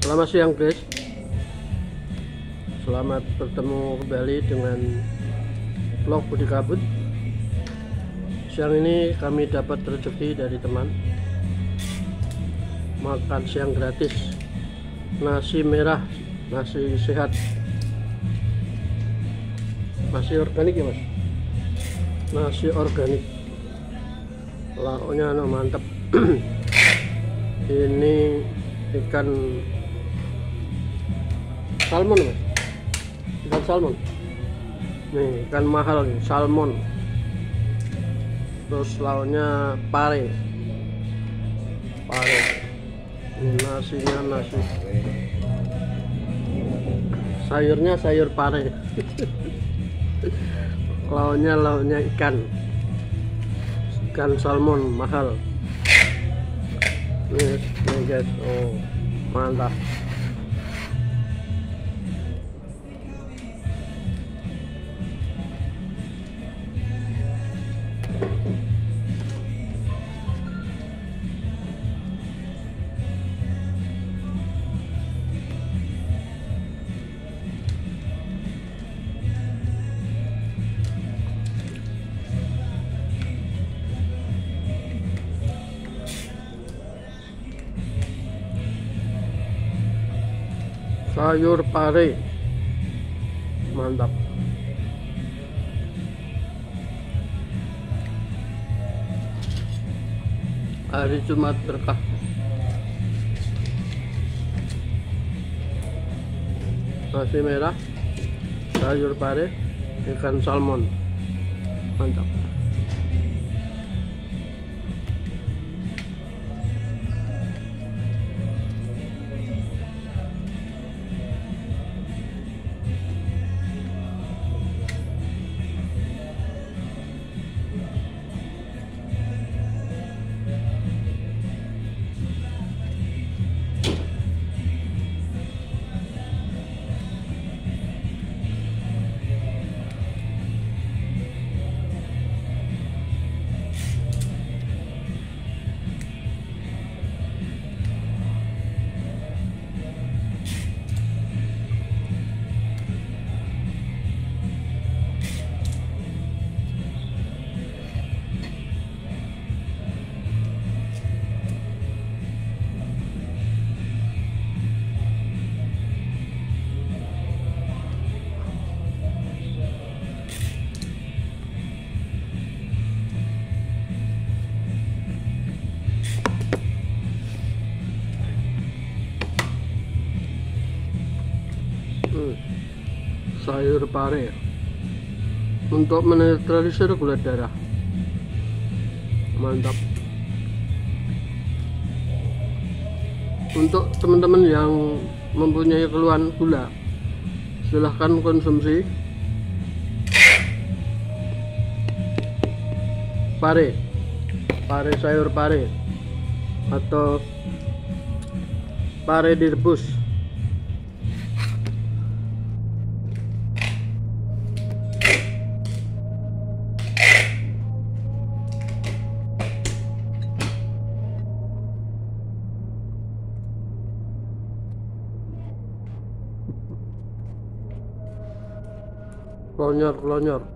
Selamat siang guys, selamat bertemu kembali dengan vlog Budi Kabut. Siang ini kami dapat rezeki dari teman, makan siang gratis, nasi merah, nasi sehat, nasi organik ya mas, nasi organik, lauknya mantap. Ini ikan salmon mas, ikan salmon nih, ikan mahal nih, salmon. Terus lauknya pare, ini nasinya nasi, sayurnya sayur pare. lauknya ikan salmon mahal nih guys. Oh mantap. Sayur pare mantap. Hari Jumat berkah. Nasi merah, sayur pare, ikan salmon mantap. Sayur pare untuk menetralisir gula darah, mantap. Untuk teman-teman yang mempunyai keluhan gula, silahkan konsumsi pare, sayur pare atau pare direbus. Klonyor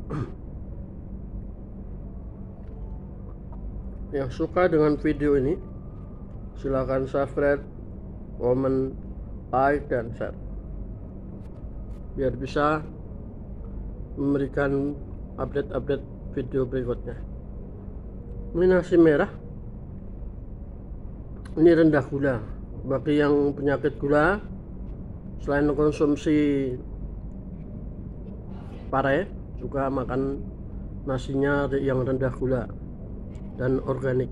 Yang suka dengan video ini silakan subscribe, komen, like, dan share biar bisa memberikan update-update video berikutnya. Ini nasi merah, ini rendah gula. Bagi yang penyakit gula, selain konsumsi pare, juga makan nasinya yang rendah gula dan organik.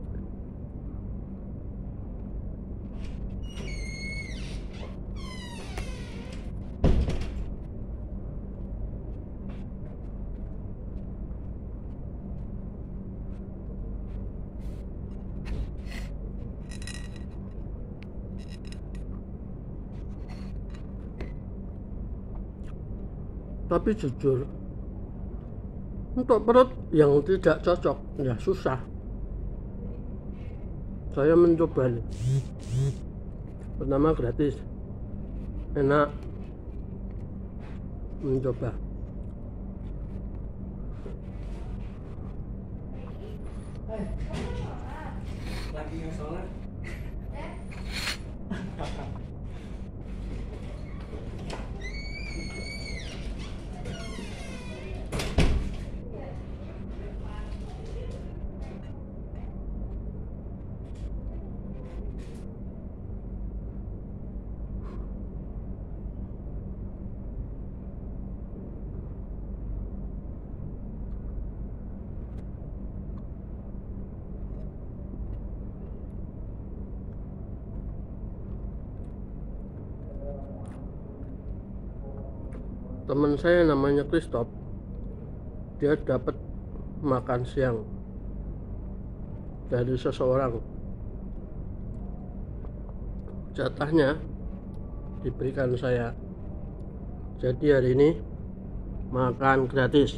Tapi jujur, untuk perut yang tidak cocok ya susah. Saya mencoba nih. Pertama gratis, enak, mencoba. Lagi yang sholat. Teman saya namanya Christoph, dia dapat makan siang dari seseorang, jatahnya diberikan saya, jadi hari ini makan gratis.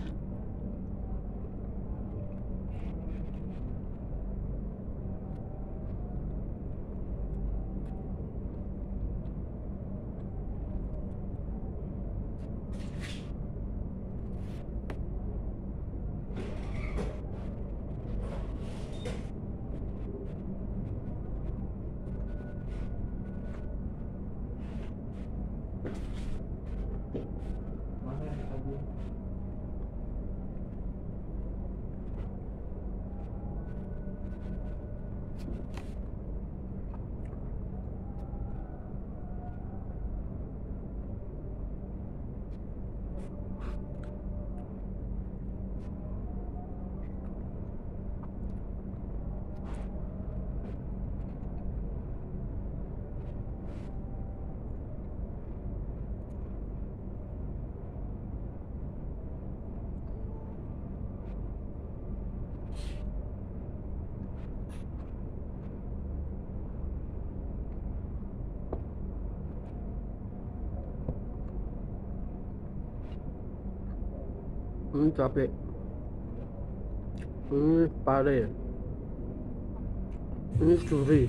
Ini cabai, ini pare, ini suri.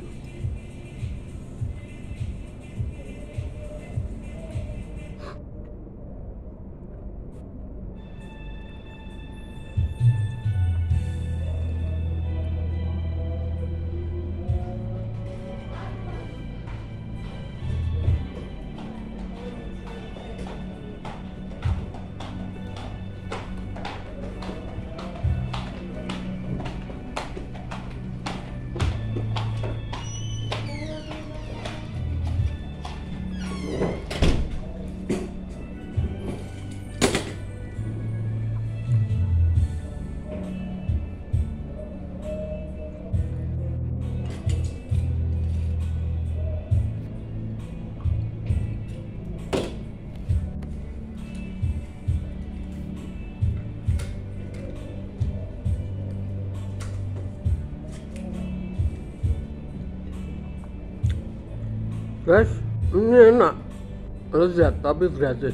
Guys, ini enak, lezat tapi gratis.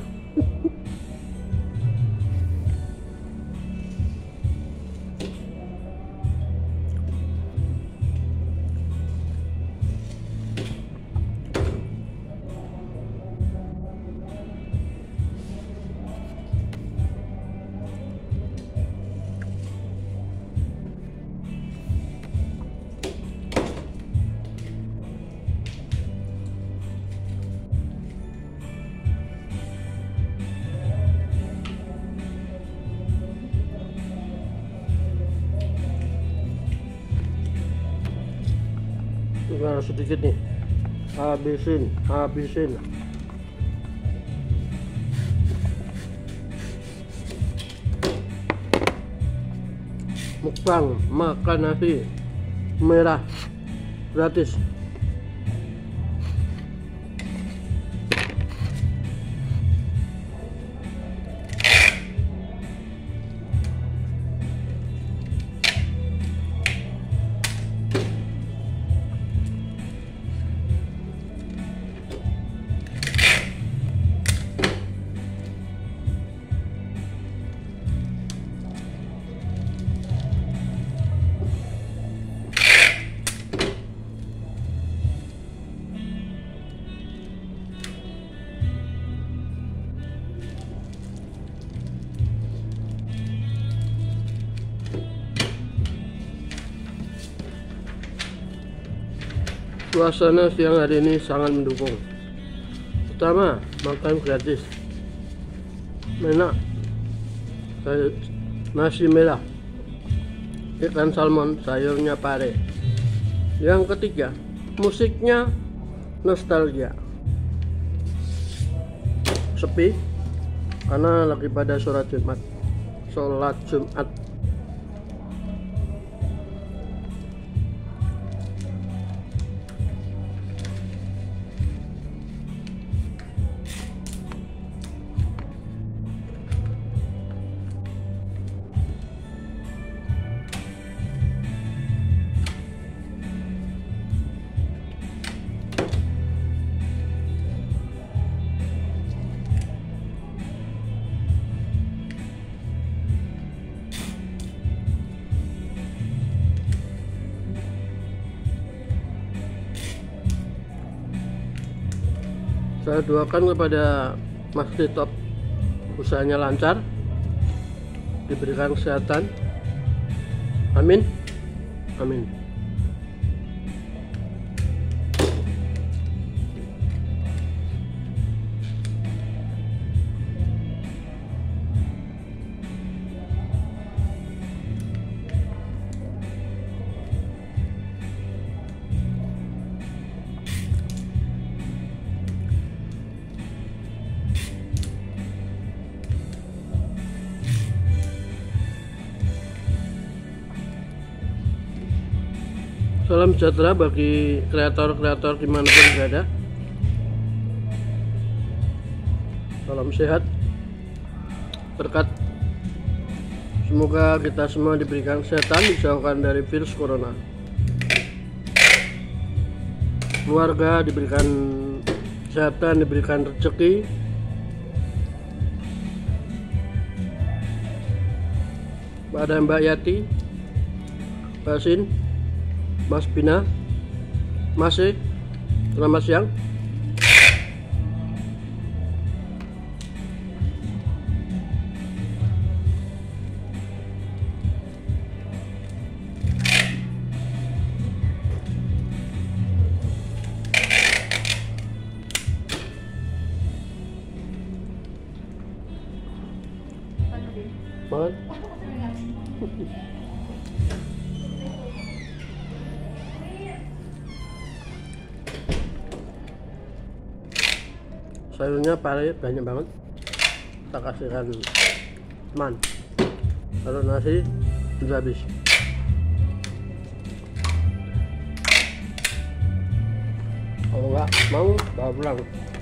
Tinggal sedikit nih, habisin. Mukbang makan nasi merah gratis. Suasana siang hari ini sangat mendukung. Pertama, makan gratis, enak, kayak nasi merah, ikan salmon, sayurnya pare. Yang ketiga, musiknya nostalgia. Sepi karena lagi pada sholat Jumat. Saya doakan kepada Mas Titop, usahanya lancar, diberikan kesehatan. Amin. Amin. Salam sejahtera bagi kreator-kreator dimanapun berada. Salam sehat, berkat. Semoga kita semua diberikan kesehatan, dijauhkan dari virus corona. Keluarga diberikan kesehatan, diberikan rezeki. Pada Mbak Yati, Mbak Sin, Mas Bina, Mas selamat siang. Makan. Sayurnya pare banyak banget, kita kasihkan teman. Kalau nasi sudah habis. Kalau nggak mau bawa pulang.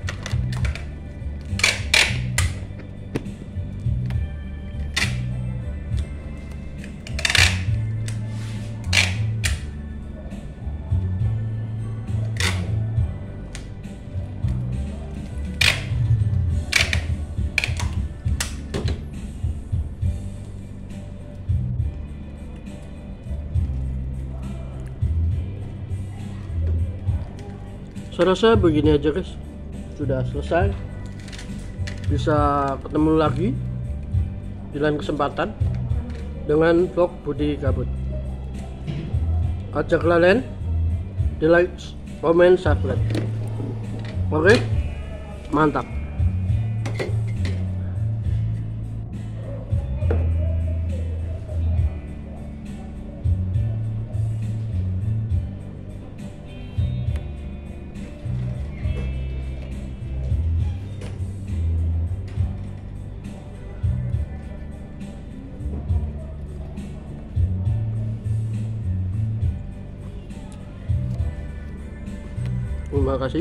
Saya rasa begini aja guys, sudah selesai. Bisa ketemu lagi di lain kesempatan dengan vlog Budi Kabut. Ajak kalian di like, komen, subscribe. Oke, mantap. Terima kasih.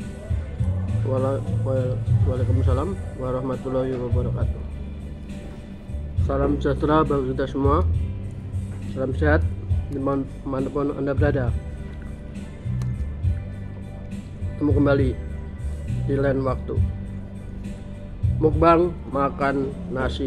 Waalaikumsalam warahmatullahi wabarakatuh. Salam sejahtera bagi kita semua. Salam sehat dimanapun Anda berada. Ketemu kembali di lain waktu. Mukbang makan nasi